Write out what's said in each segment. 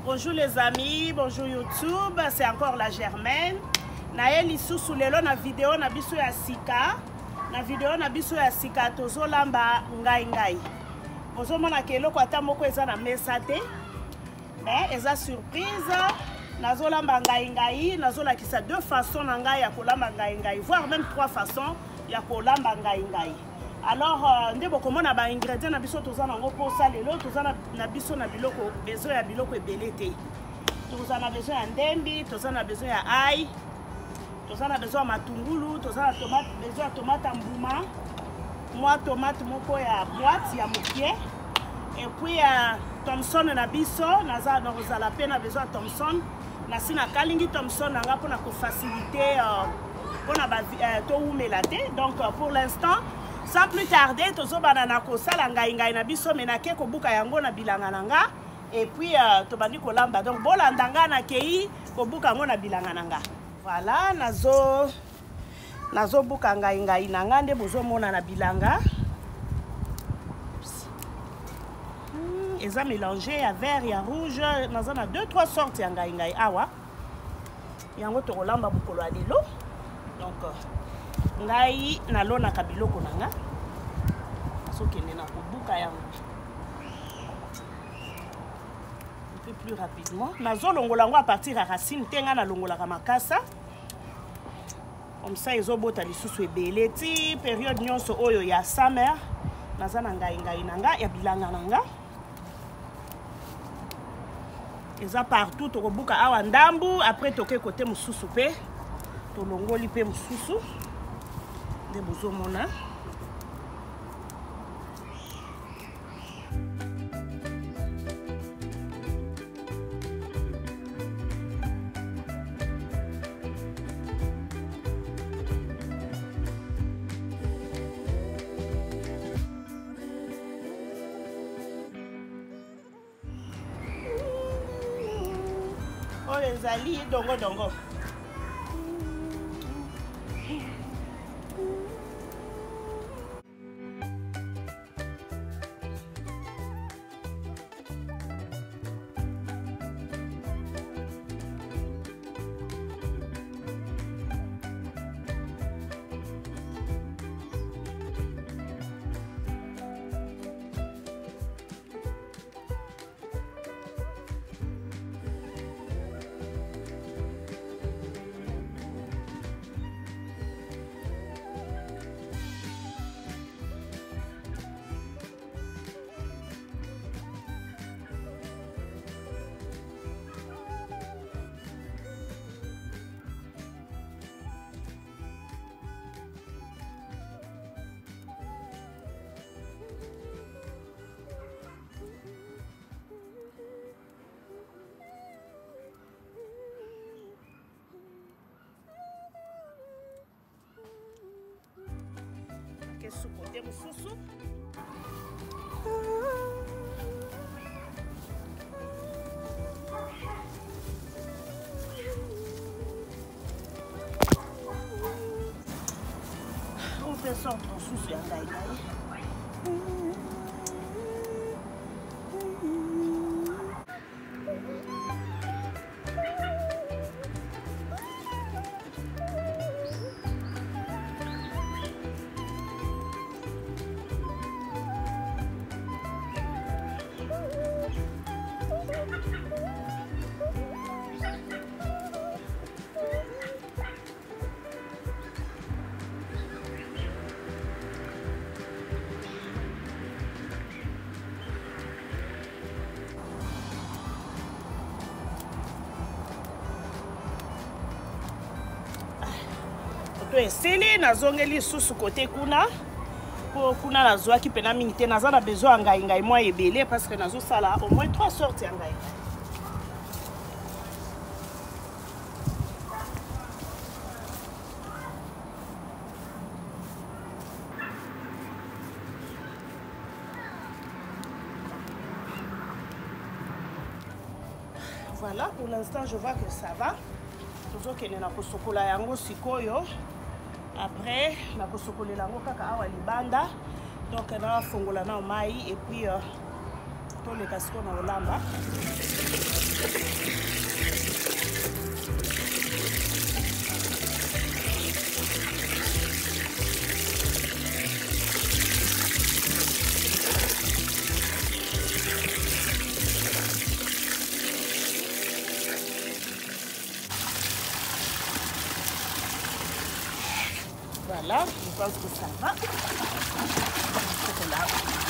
Bonjour les amis, bonjour YouTube, c'est encore la Germaine. Naël ici sous les na vidéo na biso ya sika. Na vidéo na biso ya sika tozo lamba ngai. Ozo mona kelo kwa ta moko eza na mesa te. Mais eza surprise. Nazo lamba ngai, nazo lakisa deux façons na ngai ya kolamba ngai, voire même trois façons ya kolamba ngai. Alors, ndé bokomona ba ingrédients na biso toza nango posa lelo toza na biso na biloko besoin ya biloko ebele te. Toza na besoin ya ndembi, toza na besoin ya ail, toza na besoin ya matungulu, toza na tomate, besoin ya tomate mbuma, moi tomate moko ya boîte ya mokie, et puis Thomson na biso, naza na rozala pe na besoin ya Thomson, na sina kalingi Thomson nanga pona ko faciliter pona ba to umela te. Donc pour l'instant sans plus tarder, tozo banana ko sala ngai na biso menake ko buka yango na bilanga nanga et puis to bandi ko lamba. Donc bolandanga na kei ko buka yango na bilanga nanga. Voilà, nazo buka ngai nanga nde bozo mona na bilanga. Eza mélangé ya vert ya rouge, nazo na deux trois sortes ya ngai awa. Yango to kolamba bukolo ya lelo. Donc ngai nalona kabiloko nanga sokende na kobuka yango un peu plus rapidement. Nazo longola yango à partir ya racine tenga na longola ka makasa comme ça ezobota lisusu ebele ti période nyonso oyo ya summer naza na ngai nanga ya bilanga nanga eza partout to kobuka awa ndambu. Après toke côté mususu pe to longoli pe mususu de bozomona. Oh les ali dongo. Sous côté mususu on fait sorte mususu ya ngai. Esili nazongeli susu côté kuna pour kuna nazwaki pena mingi te naza na besoin ngai moi ebele parce que nazo sala au moins trois sortes ya ngai. Voilà, pour l'instant je vois que ça va. Tozo kene na kosokola yango sikoyo. Après, na kosokolela yango kaka awa libanda. Donc na fongola na mai et puis to le casco na olamba. Voilà, je pense que ça va. Chocolat.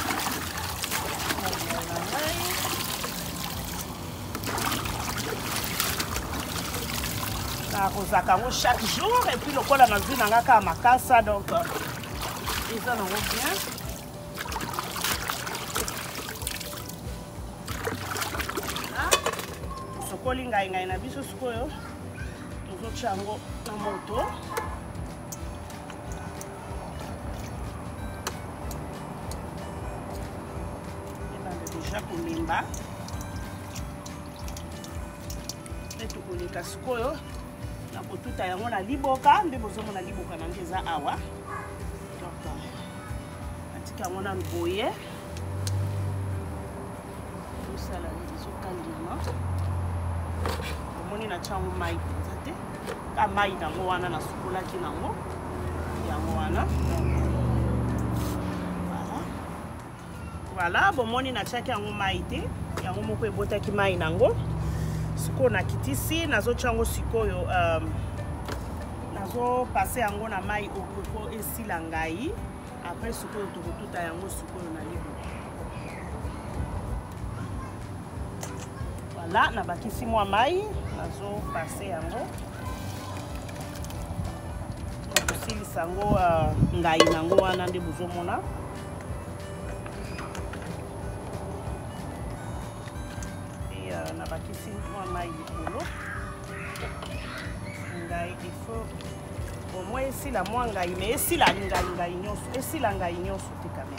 Arrosaka chaque jour et puis le col a vu dans la makasa donc ils en ont bien. Voilà. Ce col inga na biso sikoyo. Nous chango na moto. Déjà kulimba. Et tukoleka sikoyo. Na kotuta yango na liboka nde bozomona liboka na ngeza awa donc atika yango na boye osala ezokalingama omoni na tiango mai mpenza te ka mai nango wana nasukolaki nango yango wana voilà bomoni natiaki yango mai te yango moko ebotaki mai nango sikoyo nakitisi nazotia yango sikoyo nazopase yango na mai okoko esila ngai apres sikoyo tokotuta yango sikoyo na liboka voilà nabakisi mwa mai nazopase yango nakosilisa yango ngai nango wana nde bozomona nabakisi mwa mai likolo ngai ifo omwe esila mwa ngai me esila ngai nyonso esila ngai nyonso te kamera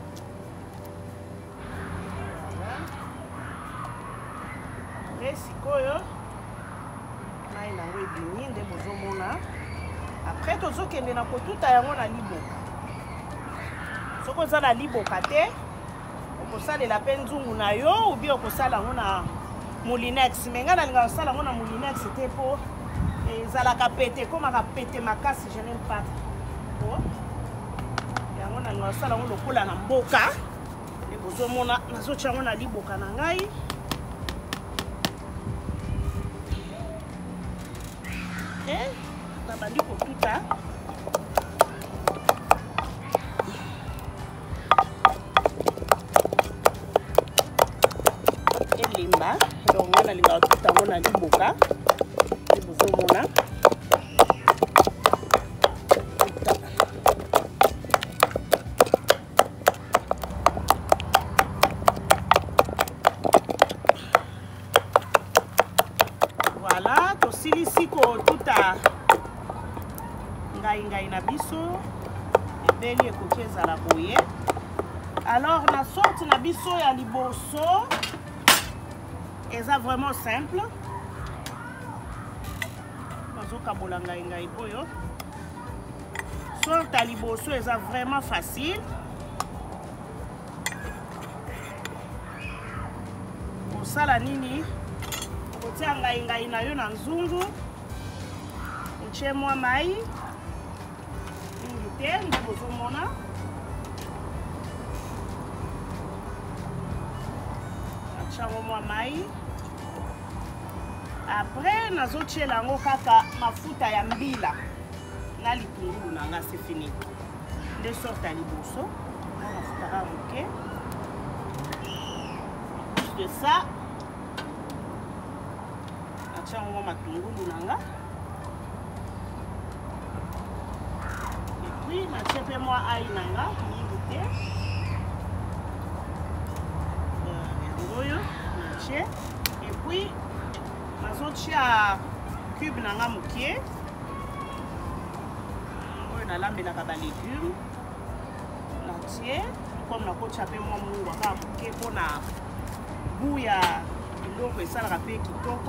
e sikoyo mai nango ebimi nde bozomona apres tozokende na kotuta yango na liboka soki oza na liboka te okosalela mpe nzungu na yo ubi okosala yango na moulinex me ngai nalinga kosala yango na moulinex te mpo ezalaka pete ekomaka pete makasi je n'aime pas po yango nalinga kosala yango lokola na mboka e bozomona nazotia yango na liboka na ngai nabandi kotuta elimba donc nga nalinga kotuta yango na liboka e bozomona voilà tosilisi kotuta ngai na biso ebeli ekoki ezala boye alors na sorte na biso ya liboso eza vraiment simple nazokabola ngai oyo sorte ya liboso eza vraiment facile kosala nini okotia ngai na yo na nzungu otie mwa mai mingi te nde bozomona atia mwa mai après nazotiela yango kaka mafuta ya mbila na litungulu na nga c'est fini nde sorte ya liboso mafuta kaka moke plus de ça atia yango matungulu na nga epuis natie mpe mwa ai na nga mingi te yango oyo natie epuis nazotia cube na nga mokie oyo nalambelaka balégume natie comme nakotia mpe mwa mungwa kaka moke mpona goût ya biloko esalaka mpe kitoko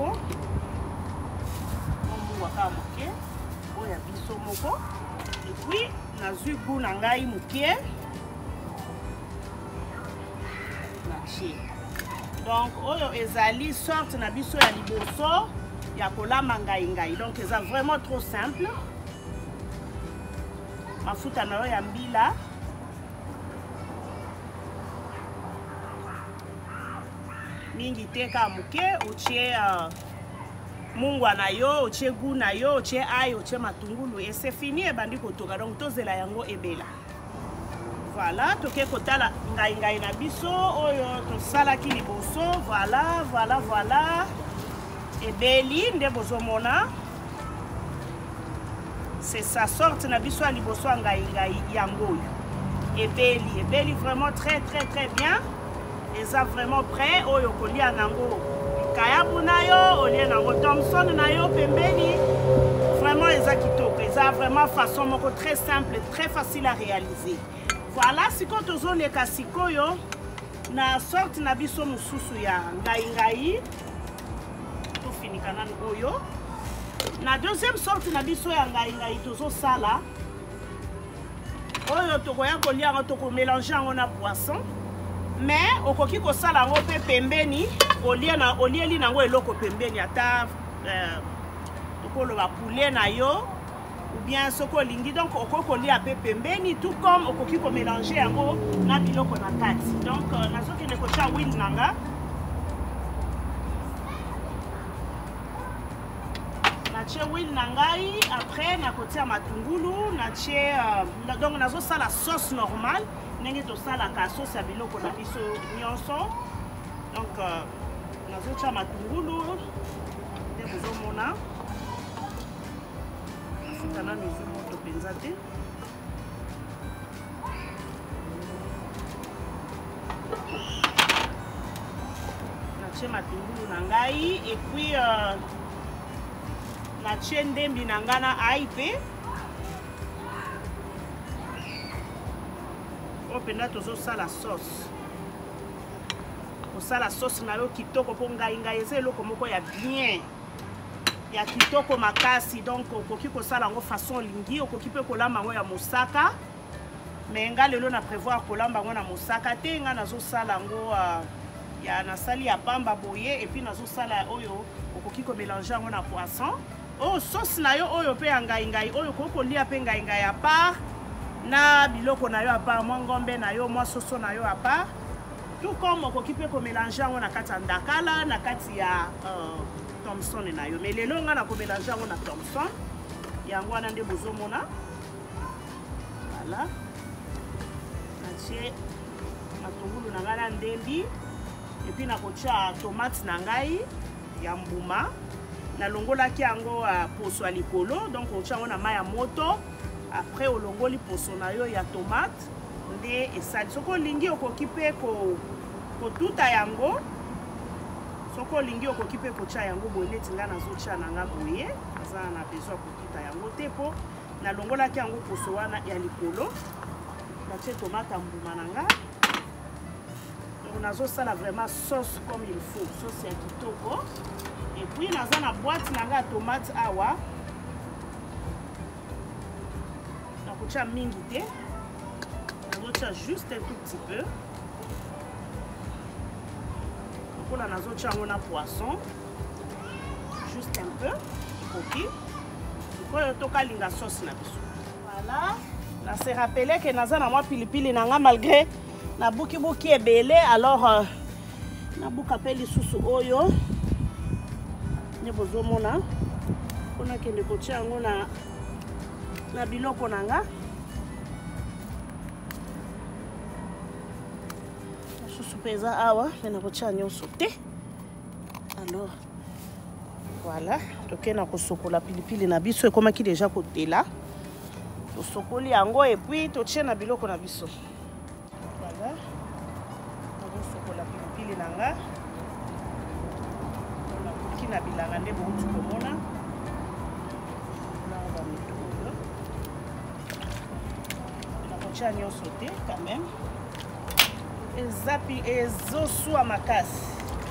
mwa mungwa kaka moke oyo ya biso moko epuis nazwi goût na ngai mokie natie donc oyo ezali sorte na biso ya liboso ya kolamba ngai donc eza vraiment trop simple mafuta na yo ya mbila mingi te kaka moke otie mungwa na yo, otie goût na yo, otie ail, otie matungulu et c'est fini et bandi kotoka donc tozela yango ebela. Voilà, toke kotala ngai na biso oyo tosala ki liboso. Voilà. Ebeli nde bozomona. C'est sa sorte na biso a liboso ngai yango yo. Ebeli vraiment très bien. Et ça vraiment prêt oyo kolia nango. Kayabu na yo, olie nango Thompson na yo pembeni. Vraiment eza kitoko. Eza vraiment façon moko très simple, très facile à réaliser. Voilà, si quand on les kasikoyo na sorte na biso mususu ya ngai to fini kanani oyo. Na deuxième sorte na biso ya ngai tozo sala. Oyo tokoya kolia ngo toko mélanger ngo na poisson. Mais okoki ko sala ngo pe pembeni, olieli nango eloko pembeni ata tokolo ba poulet na yo. Ou bien soko lingi donc okoko lia pe pembeni tout comme okoki ko mélanger yango na biloko na kati. Donc nazoki ne ko cha huile nanga. Na che huile nangai après na kotia matungulu na che donc nazo sala sauce normale ndenge to sala ka sauce ya biloko na biso nyonso. Donc nazo cha matungulu de bozomona. Kana mizumo to penza te. Natie matungulu na ngai et puis natie ndembi na nga na ail pe. Openda tozo sala sauce. Osala sauce na yo kitoko po ngai eza eloko moko ya bien. Ya kitoko makasi donc okoki kosala ngo façon lingi okoki pe kolamba ngo ya mosaka mais nga lelo na prévoir kolamba ngo na mosaka te nga nazo sala ngo ya nasali ya pamba boye et puis nazo sala oyo okoki ko mélanger ngo na poisson oh sauce na yo oyo pe ya ngai oyo koko lia pe ngai ya part na biloko na yo a part mo ngombe na yo mo soso na yo a part tout comme okoki pe ko mélanger ngo na kati ya ndakala na kati ya Thompson na yo mais lelo nga na ko mélanger ngo na Thompson yango wana nde bozomona. Voilà natie matungulu na ngala ndembi et puis na kotia tomate na ngai ya mbuma na longolaki yango poso ya likolo donc otia ngo na mai ya moto après olongoli poso na yo ya tomate nde esali soko lingi okoki pe ko tuta yango. Soko lingi okoki pe kocha yango boye neti nga nazotia na nga boye aza na besoin kokita yango te po na longola ki yango poso wana ya likolo natie tomate mbuma na nga. Donc nazosala vraiment sauce comme il faut, sauce ya kitoko et puis naza na boîte na nga tomate awa nakotia mingi te nazotia juste un tout petit peu. Pour la nazo chango na poisson juste un peu ok pour toka linga sauce na biso. Voilà na se rappeler que naza na mwa pilipili na nga malgré na buki ebele alors na buka pe lisusu oyo ne bozomona pona kende kotia yango na biloko na nga. Pesa awa na kotia nyonso te. Alors voilà toke na kosokola pilipili na biso ekomaki déjà kotela tosokoli yango et puis totie na biloko na biso. Voilà nakosokola pilipili na nga na koki na bilanga nde boutu komona na kotia nyonso te quand même. Ezapi ezosua makasi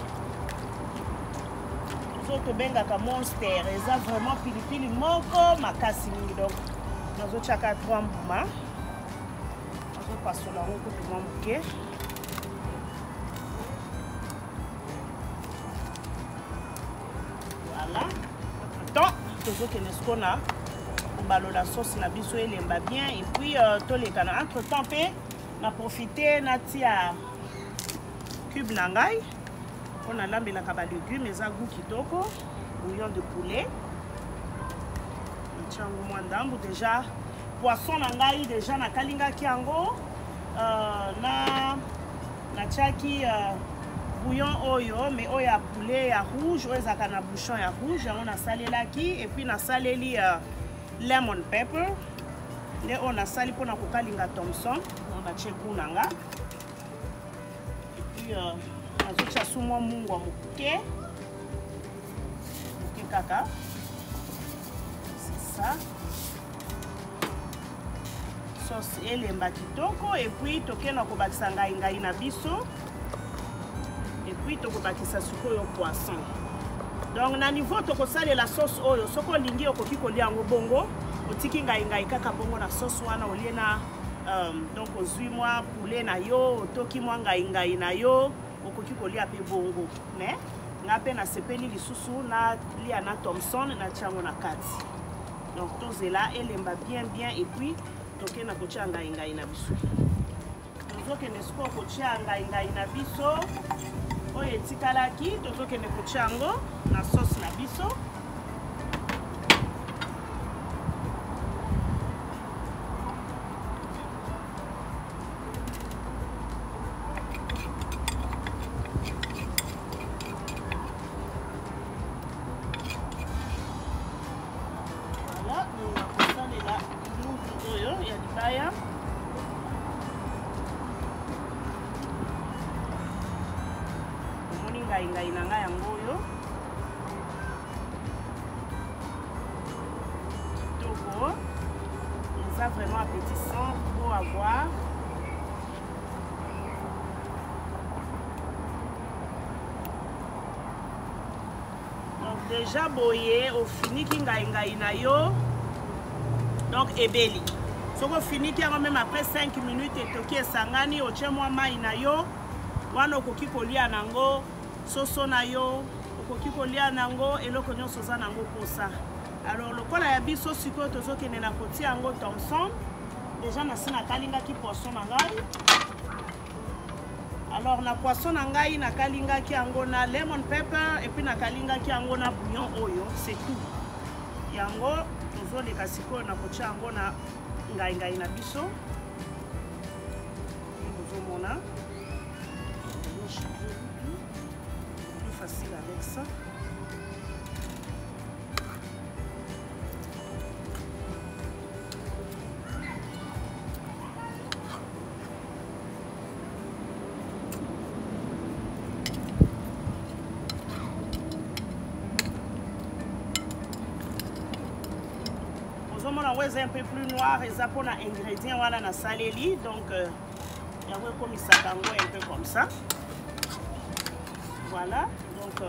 soto bengaka monster eza vraiment pilipili moko makasi mingi donc nazotiaka 3 mbuma nazopasola ngo kutu mwa moke. Voilà temps tozokende siko na kobalola sauce na biso elemba bien et puis toleka na entre temps pe na profiter na tia cube na ngai On a lambelaka ba légumes eza goût kitoko. Bouillon de poulet. Tiango mwa ndambu déjà poisson na ngai déjà na kalingaki yango na tiaki bouillon oyo mais oyo ya poulet ya rouge oyo ezaka na bouchon ya rouge yango nasalelaki et puis nasaleli lemon pepper nde oyo nasali mpona kokalinga Thompson batie goût na nga et puis nazotia su mwa mungwa moke kaka c'est ça sauce elemba kitoko et puis tokena kobakisa ngai na biso et puis tokobakisa sikoyo poisson donc na niveau tokosalela sauce oyo soko olingi okoki kolia yango bongo otiki ngai kaka bongo na sauce wana olie na donc ozwi mwa poulet na yo otoki mwa ngai na yo okoki kolia pe bongo mais nga pe na sepeli lisusu na lia na Thompson na tiango na kati donc tozela elemba bien et puis tokena kotia ngai na biso tozokende siko kotia ngai na biso oyo etikalaki tozokende kotia yango na sauce na biso ngai na ngai yango oyo kitoko eza vraiment appétissant pour avoir donc déjà boye ofiniki ngai na yo donc ebeli soko ofiniki yango même après 5 minutes etoki esangani otie mwa mai na yo wana okoki kolia nango soso na yo okoki kolia nango eloko nyonso za nango posa alors lokola ya biso sikoyo tozokende na kotia yango Thompson déjà nasi nakalingaki poisson na ngai alors na poisson na ngai nakalingaki yango na lemon pepper et puis nakalingaki yango na bouillon oyo c'est tout yango tozoleka sikoyo na kotia yango na ngai na biso tozomona facile avec ça. Ozomona ouais, un peu plus noir et ça pour un ingrédient voilà na saleli donc il y a comme ça un peu comme ça. Voilà. Donc,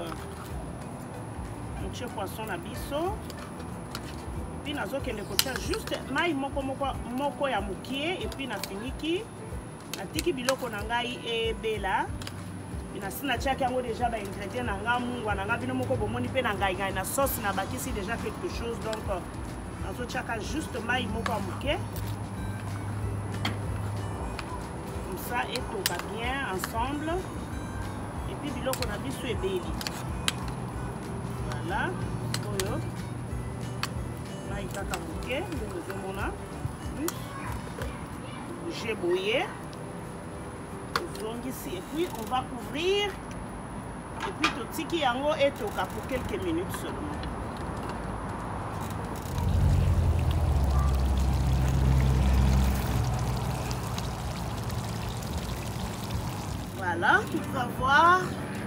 mon poisson na biso. Puis nazo kende kotia juste mai moko ya mukie et puis na finiki. Natiki biloko na ngai ebela. Bina sina tiaki yango déjà ba ingrédients na nga mungwa na nga bino moko bomoni pe na ngai na sauce na bakisi déjà quelque chose donc nazo tiaka juste mai moko ya mukie. Comme ça et tout va bien ensemble. Et puis biloko na biso ebeli. Voilà, oyo. Là il kaka muke, ndozomona. Plus. J'ai bouillé. Ici et puis on va couvrir et puis totiki yango etoka pour quelques minutes seulement. Voilà, tu vas voir.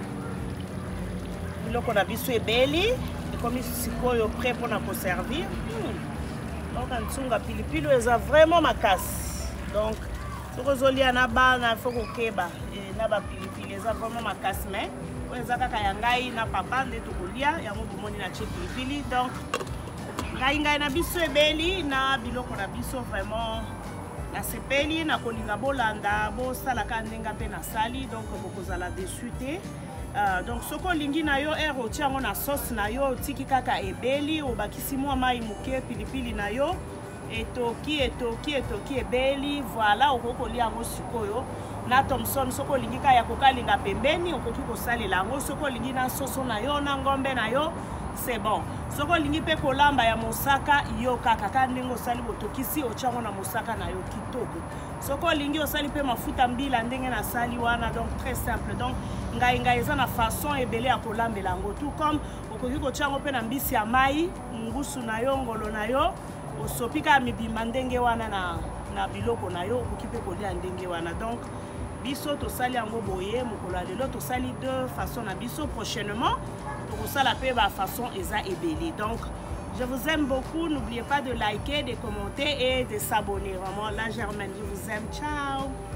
Biloko na biso ebeli et comme sikoyo prêt pour na servir. Donc antsunga pilipili eza vraiment makasi. Donc sokozolia na bana faut kokeba na ba pilipili eza vraiment makasi mais eza kaka ya ngai na papa nde tokolia yango bomoni na pilipili donc ngai na biso ebeli na biloko na biso vraiment na sepeli na kolinga bolanda bo sala ka ndenga pe na sali donc bokozala dessus te donc soko lingi na yo ero tiango na sauce na yo tiki kaka ebeli obakisi mwa mai muke pilipili na yo etoki ebeli voilà okokolia yango sikoyo na Thomson soko lingi ka ya kokalinga pembeni okoki kosalela yango soko lingi na soso na yo na ngombe na yo c'est bon soko lingi pe kolamba ya mosaka yo kaka ka ndenge osali botokisi ochango na mosaka na yo kitoko soko lingi osali pe mafuta mbila ndenge na sali wana donc très simple donc ngai eza na façon ebele ya kolambela yango tout comme okoki kochango pe na mbisi ya mai ngusu na yo ngolo na yo osopika mibima ndenge wana na biloko na yo okoki pe kolia ndenge wana donc biso tosali yango boye mokolo ya lelo tosali deux façons na biso prochainement tokosala pe ba façon eza ebele donc je vous aime beaucoup, n'oubliez pas de liker, de commenter et de s'abonner. Vraiment, la Germaine, je vous aime. Ciao.